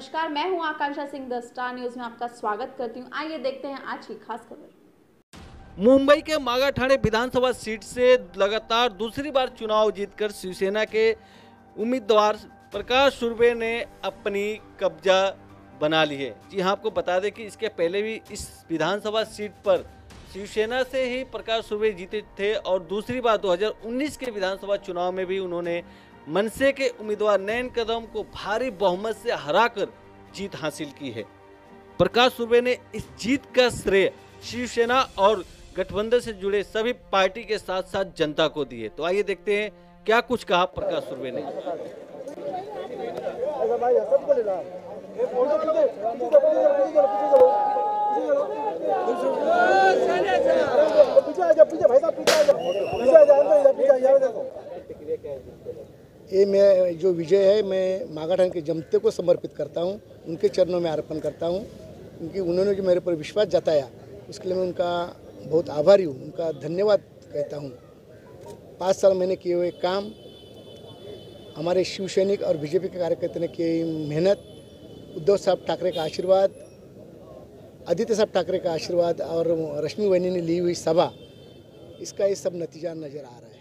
नमस्कार, मैं हूं Akanksha Singh. The star news में आपका स्वागत करती हूं। आइए देखते हैं आज की खास खबर। मुंबई के मागाठाणे विधानसभा सीट से लगातार दूसरी बार चुनाव जीतकर शिवसेना के उम्मीदवार प्रकाश सुर्वे ने अपनी कब्जा बना ली है। जी हां, आपको बता दें कि इसके पहले भी इस विधानसभा सीट पर शिवसेना से ही प्रकाश सुर्वे जीते थे और दूसरी बार 2019 के विधानसभा चुनाव में भी उन्होंने मनसे के उम्मीदवार नयन कदम को भारी बहुमत से हराकर जीत हासिल की है। प्रकाश सुर्वे ने इस जीत का श्रेय शिवसेना और गठबंधन से जुड़े सभी पार्टी के साथ साथ जनता को दिए। तो आइए देखते हैं क्या कुछ कहा प्रकाश सुर्वे ने। ये मैं जो विजय है मैं मागाठाणे के जनता को समर्पित करता हूँ, उनके चरणों में अर्पण करता हूँ, क्योंकि उन्होंने जो मेरे पर विश्वास जताया उसके लिए मैं उनका बहुत आभारी हूँ, उनका धन्यवाद कहता हूँ। 5 साल मैंने किए हुए काम, हमारे शिव सैनिक और बीजेपी के कार्यकर्ता ने की मेहनत, उद्धव साहब ठाकरे का आशीर्वाद, आदित्य साहब ठाकरे का आशीर्वाद और रश्मि वहिनी ने ली हुई सभा, इसका ये सब नतीजा नज़र आ रहा है।